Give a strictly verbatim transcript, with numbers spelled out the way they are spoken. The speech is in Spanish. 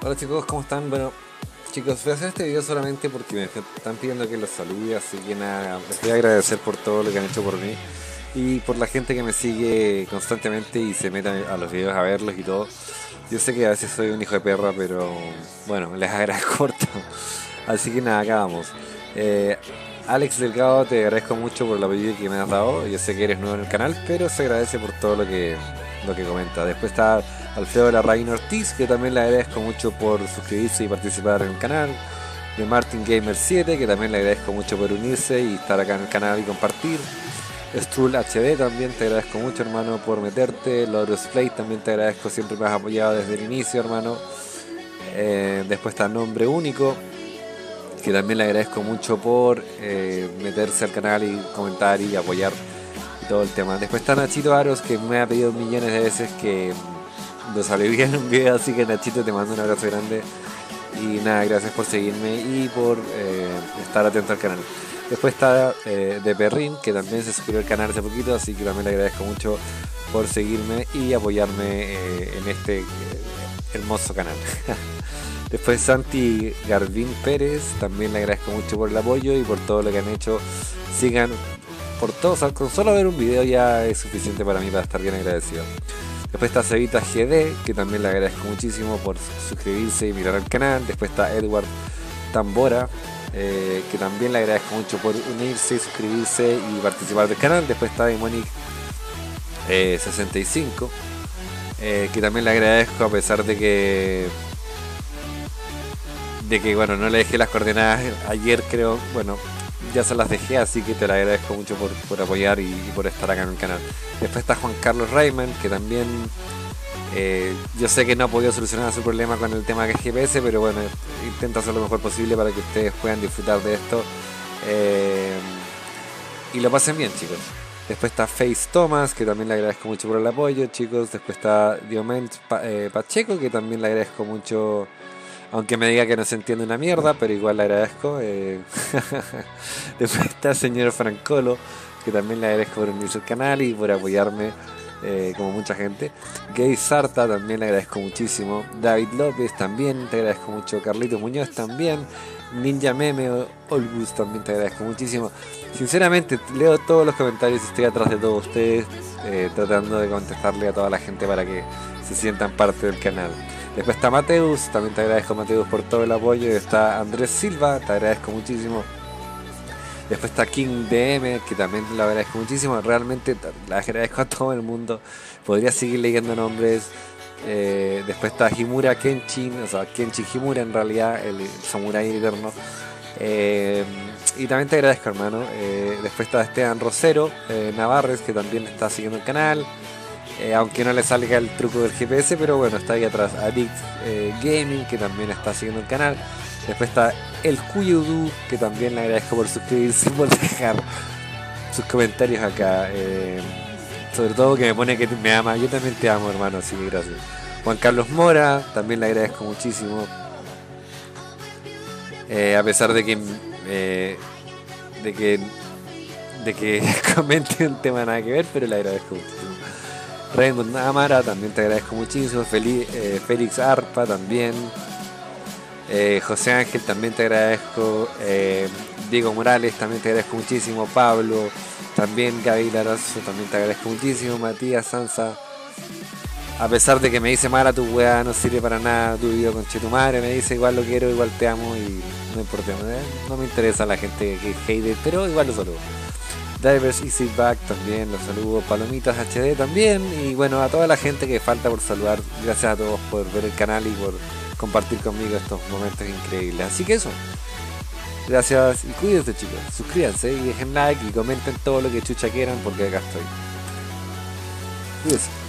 Hola chicos, ¿cómo están? Bueno, chicos, voy a hacer este video solamente porque me están pidiendo que los salude, así que nada, les voy a agradecer por todo lo que han hecho por mí y por la gente que me sigue constantemente y se mete a los videos a verlos y todo. Yo sé que a veces soy un hijo de perra, pero bueno, les agradezco por todo. Así que nada, acá vamos. Eh, Alex Delgado, te agradezco mucho por el apoyo que me has dado. Yo sé que eres nuevo en el canal, pero se agradece por todo lo que, lo que comenta. Después está Alfredo Larraín Ortiz, que también le agradezco mucho por suscribirse y participar en el canal. De Martin Gamer siete, que también le agradezco mucho por unirse y estar acá en el canal y compartir. Strull H D, también te agradezco mucho, hermano, por meterte. Lorus Play, también te agradezco, siempre me has apoyado desde el inicio, hermano. Eh, después está Nombre Único, que también le agradezco mucho por eh, meterse al canal y comentar y apoyar y todo el tema. Después está Nachito Aros, que me ha pedido millones de veces que nos salió bien en un video, así que Nachito, te mando un abrazo grande. Y nada, gracias por seguirme y por eh, estar atento al canal. Después está eh, De Perrin, que también se suscribió al canal hace poquito, así que también le agradezco mucho por seguirme y apoyarme eh, en este eh, hermoso canal. Después Santi Garbín Pérez, también le agradezco mucho por el apoyo y por todo lo que han hecho. Sigan por todo, o sea, con solo ver un video ya es suficiente para mí para estar bien agradecido. Después está Cevita G D, que también le agradezco muchísimo por suscribirse y mirar al canal. Después está Edward Tambora, eh, que también le agradezco mucho por unirse, suscribirse y participar del canal. Después está Demonic eh, sesenta y cinco, eh, que también le agradezco a pesar de que de que bueno, no le dejé las coordenadas ayer, creo, bueno, ya se las dejé, así que te lo agradezco mucho por, por apoyar y, y por estar acá en el canal. Después está Juan Carlos Rayman, que también eh, yo sé que no ha podido solucionar su problema con el tema de G P S, pero bueno, intento hacer lo mejor posible para que ustedes puedan disfrutar de esto eh, y lo pasen bien, chicos. Después está Face Thomas, que también le agradezco mucho por el apoyo, chicos. Después está Dioment eh, Pacheco, que también le agradezco mucho, aunque me diga que no se entiende una mierda, pero igual le agradezco. Eh. Después está señor Francolo, que también le agradezco por unirse al canal y por apoyarme, eh, como mucha gente. Gay Sarta, también le agradezco muchísimo. David López, también te agradezco mucho. Carlitos Muñoz, también. Ninja Meme, Olgus, también te agradezco muchísimo. Sinceramente, leo todos los comentarios y estoy atrás de todos ustedes, eh, tratando de contestarle a toda la gente para que se sientan parte del canal. Después está Mateus, también te agradezco, Mateus, por todo el apoyo. Está Andrés Silva, te agradezco muchísimo. Después está King D M, que también lo agradezco muchísimo. Realmente le agradezco a todo el mundo. Podría seguir leyendo nombres. Eh, después está Himura Kenshin, o sea, Kenshin Himura en realidad, el samurái eterno. Eh, y también te agradezco, hermano. Eh, después está Esteban Rosero eh, Navarres, que también está siguiendo el canal. Eh, aunque no le salga el truco del G P S, pero bueno, está ahí atrás. Addict eh, Gaming, que también está siguiendo el canal. Después está El Cuyudu, que también le agradezco por suscribirse, por dejar sus comentarios acá. Eh, sobre todo que me pone que me ama. Yo también te amo, hermano, así que gracias. Juan Carlos Mora, también le agradezco muchísimo. Eh, a pesar de que eh, de que de que comente un tema nada que ver, pero le agradezco muchísimo. Raymond Amara, también te agradezco muchísimo. Feli, eh, Félix Arpa también. Eh, José Ángel, también te agradezco. Eh, Diego Morales, también te agradezco muchísimo. Pablo, también. Gaby Larazo, también te agradezco muchísimo. Matías Sansa, a pesar de que me dice Mara, tu weá no sirve para nada, tu video con tu madre, me dice igual lo quiero, igual te amo y no importa, ¿eh? No me interesa la gente que hate, pero igual lo saludo. Divers Easy Back también, los saludo. Palomitas H D también. Y bueno, a toda la gente que falta por saludar, gracias a todos por ver el canal y por compartir conmigo estos momentos increíbles. Así que eso, gracias y cuídense, chicos. Suscríbanse y dejen like y comenten todo lo que chucha quieran, porque acá estoy. Cuídense.